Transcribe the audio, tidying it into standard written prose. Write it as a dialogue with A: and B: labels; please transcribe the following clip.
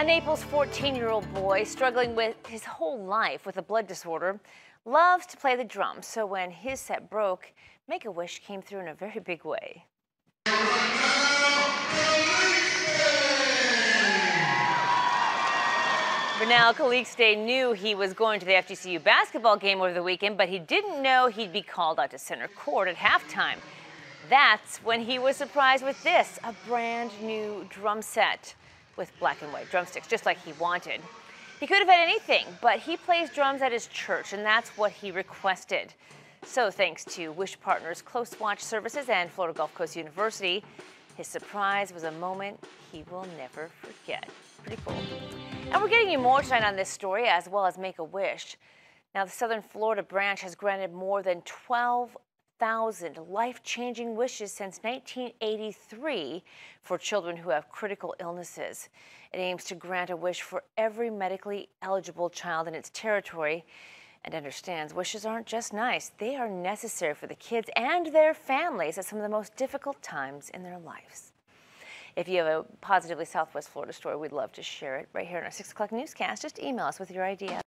A: A Naples 14-year-old boy struggling with his whole life with a blood disorder loves to play the drums. So when his set broke, Make-A-Wish came through in a very big way. Bernal Calixte knew he was going to the FGCU basketball game over the weekend, but he didn't know he'd be called out to center court at halftime. That's when he was surprised with this, a brand new drum set with black and white drumsticks, just like he wanted. He could have had anything, but he plays drums at his church, and that's what he requested. So thanks to Wish Partners Close Watch Services and Florida Gulf Coast University, his surprise was a moment he will never forget. Pretty cool. And we're getting you more tonight on this story, as well as Make-A-Wish. Now, the Southern Florida branch has granted more than 12,000 life-changing wishes since 1983 for children who have critical illnesses. It aims to grant a wish for every medically eligible child in its territory, and understands wishes aren't just nice, they are necessary for the kids and their families at some of the most difficult times in their lives. If you have a Positively Southwest Florida story, we'd love to share it right here in our 6 o'clock newscast. Just email us with your idea.